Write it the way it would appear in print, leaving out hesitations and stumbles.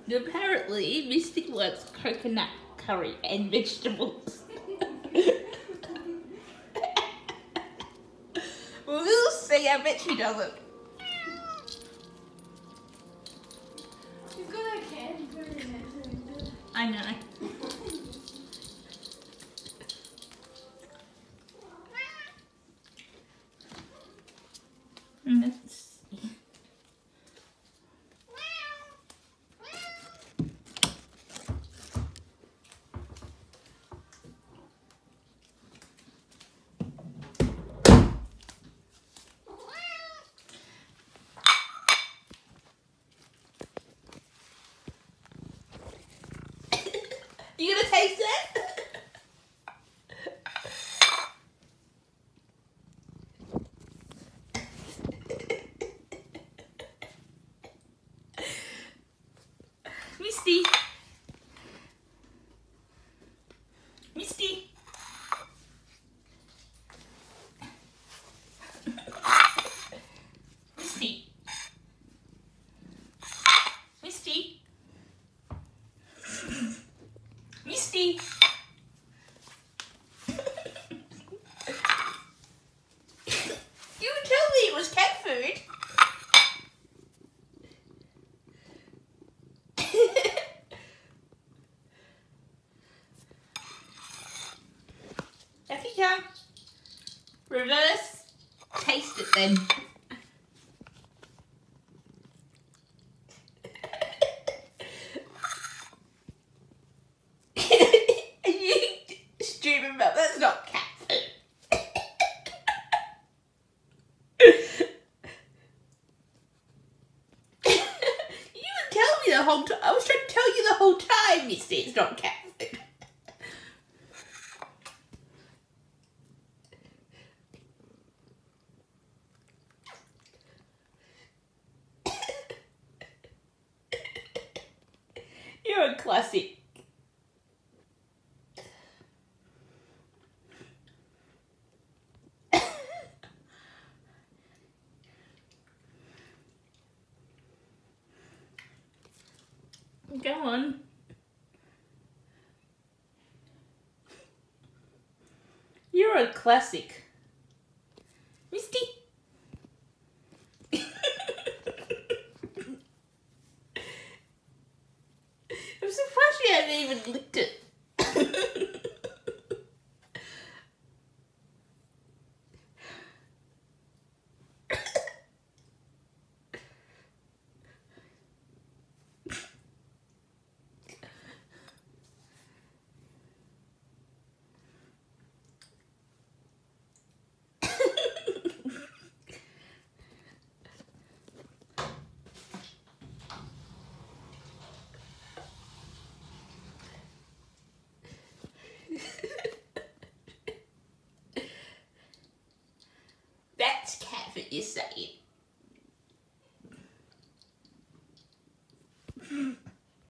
Apparently, Mysti likes coconut curry and vegetables. Well, we'll see. I bet she doesn't. She's got a candy food in it. I know. Let's see. You gonna taste it? Mysti. Mysti. Mysti. Mysti. Mysti. You would tell me it was cat food. If you can reverse, taste it then. You stupid mouth, that's not cat food. You would tell me the whole time. I was trying to tell you the whole time, Mysti, it's not cat food. You're a classic. Go on. You're a classic. Mysti. I'm surprised you haven't even licked it. That's cat food, you're saying.